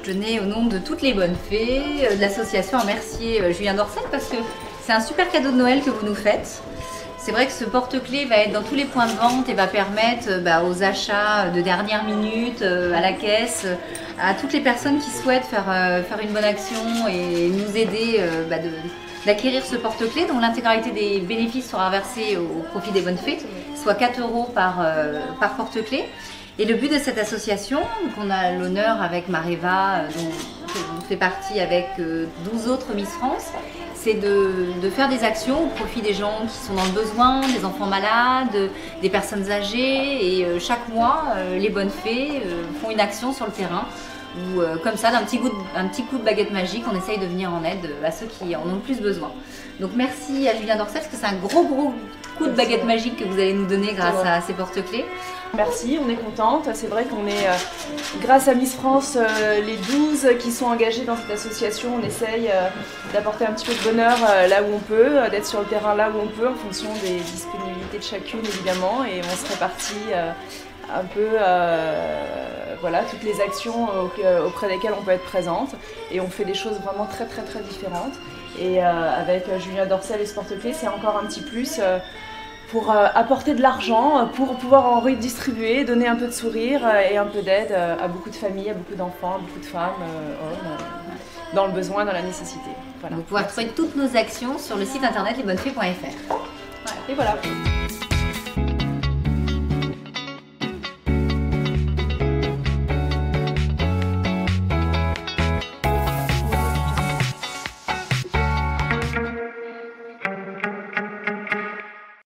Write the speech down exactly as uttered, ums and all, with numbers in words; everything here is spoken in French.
tenais au nom de toutes les bonnes fées de l'association à remercier Julien Dorcel parce que c'est un super cadeau de Noël que vous nous faites. C'est vrai que ce porte-clés va être dans tous les points de vente et va permettre bah, aux achats de dernière minute, à la caisse, à toutes les personnes qui souhaitent faire, faire une bonne action et nous aider bah, d'acquérir ce porte-clés dont l'intégralité des bénéfices sera versée au profit des bonnes fées, soit quatre euros par, par porte-clés. Et le but de cette association, qu'on a l'honneur avec Mareva, dont on fait partie avec douze autres Miss France, c'est de, de faire des actions au profit des gens qui sont dans le besoin, des enfants malades, des personnes âgées. Et chaque mois, les bonnes fées font une action sur le terrain où, comme ça, d'un petit, petit coup de baguette magique, on essaye de venir en aide à ceux qui en ont le plus besoin. Donc merci à Julien Dorcel, parce que c'est un gros gros coup de baguette magique que vous allez nous donner grâce à ces porte-clés. Merci, on est contente. C'est vrai qu'on est, euh, grâce à Miss France, euh, les douze qui sont engagées dans cette association, on essaye euh, d'apporter un petit peu de bonheur euh, là où on peut, euh, d'être sur le terrain là où on peut, en fonction des disponibilités de chacune évidemment, et on se répartit euh, un peu euh, voilà, toutes les actions euh, auprès desquelles on peut être présente, et on fait des choses vraiment très très très différentes. Et euh, avec Julien Dorcel et ce porte-clés, c'est encore un petit plus euh, pour euh, apporter de l'argent, pour pouvoir en redistribuer, donner un peu de sourire euh, et un peu d'aide euh, à beaucoup de familles, à beaucoup d'enfants, à beaucoup de femmes, euh, hommes, euh, dans le besoin, dans la nécessité. Voilà. Vous pouvez retrouver toutes nos actions sur le site internet les bonnes fées point F R. Voilà. Et voilà.